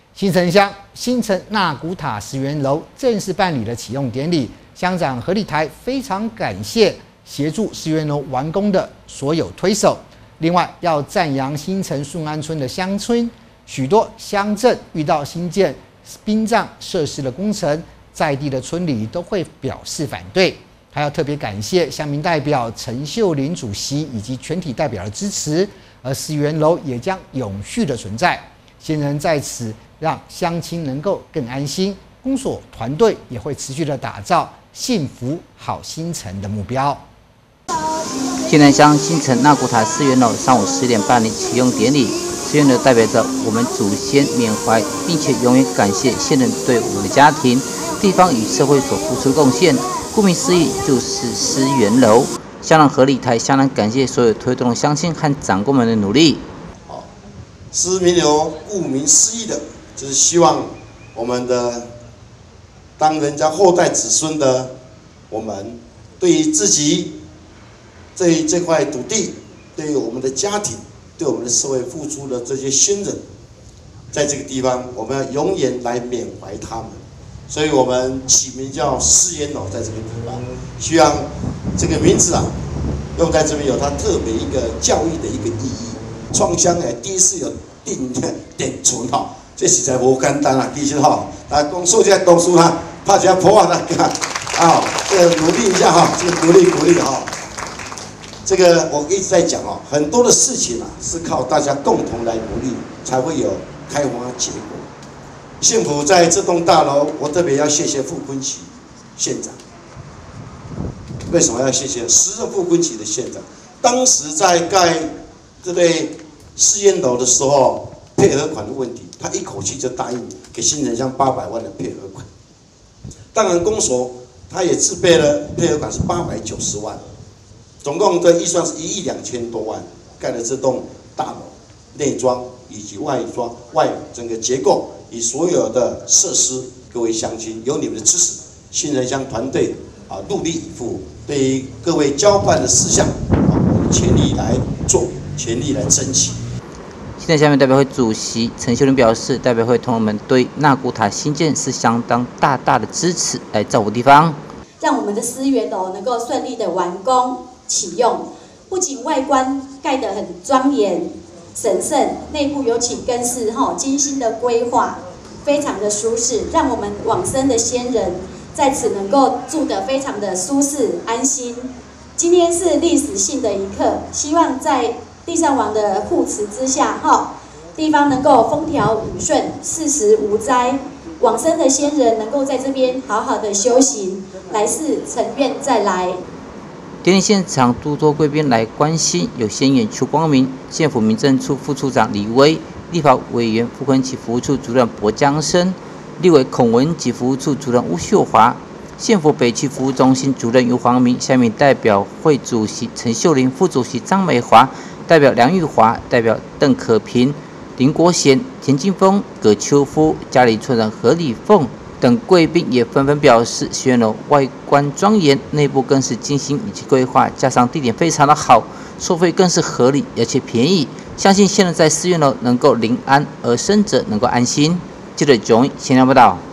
新城乡新城纳古塔10元楼正式办理了启用典礼，乡长何立台非常感谢协助10元楼完工的所有推手。另外，要赞扬新城顺安村的乡村，许多乡镇遇到新建殡葬设施的工程，在地的村里都会表示反对。还要特别感谢乡民代表陈秀玲主席以及全体代表的支持，而10元楼也将永续的存在。先人在此让乡亲能够更安心，公所团队也会持续的打造幸福好新城的目标。 新城乡新城纳古塔4元楼上午10点办理启用典礼。10元楼代表着我们祖先缅怀，并且永远感谢先人对我们的家庭、地方与社会所付出贡献。顾名思义，就是10元楼。乡长何立台相当感谢所有推动乡亲和长官们的努力。 10元楼顾名思义的，就是希望我们的当人家后代子孙的我们，对于自己对于这块土地，对于我们的家庭，对我们的社会付出的这些先人，在这个地方，我们要永远来缅怀他们。所以我们起名叫10元楼，在这个地方，希望这个名字用在这边有它特别一个教育的一个意义。创乡第一次有点存这实在无简单其实公说这公司拍一下破啊，这个努力一下这个鼓励这个我一直在讲很多的事情是靠大家共同来努力，才会有开花结果。幸福在这栋大楼，我特别要谢谢傅昆萁县长。为什么要谢谢？时任傅昆萁的县长，当时在盖这类10元楼的时候，配合款的问题，他一口气就答应给新城乡800万的配合款。当然，公所他也自备了配合款是890万，总共的预算是1亿2000多万，盖了这栋大楼内装以及外整个结构。以所有的设施，各位乡亲有你们的支持，新城乡团队努力以赴，对于各位交办的事项，我们全力来做，全力来争取。 新城乡民代表会主席陈秀玲表示，代表会同仁们对纳古塔新建是相当大的支持，来照顾地方， 让我们的10元楼能够顺利的完工启用。不仅外观盖得很庄严神圣，内部尤其更是精心的规划，非常的舒适，让我们往生的先人在此能够住得非常的舒适安心。今天是历史性的一刻，希望在地上王的护持之下，地方能够风调雨顺，事时无灾，往生的先人能够在这边好好的修行，来世成愿再来。 典礼现场诸多贵宾来关心，有县议员邱光明、县府民政处副处长李威、立法委员傅昆萁服务处主任柏江生、立委孔文及服务处主任吴秀华、县府北区服务中心主任尤黄明、乡民代表会主席陈秀玲、副主席张美华、代表梁玉华、代表邓可平、林国贤、田金峰、葛秋夫、嘉里村人何礼凤等贵宾也纷纷表示，10元楼外观庄严，内部更是精心以及规划，加上地点非常的好，收费更是合理而且便宜，相信现在在10元楼能够临安，而生者能够安心。记者Joy新闻报道。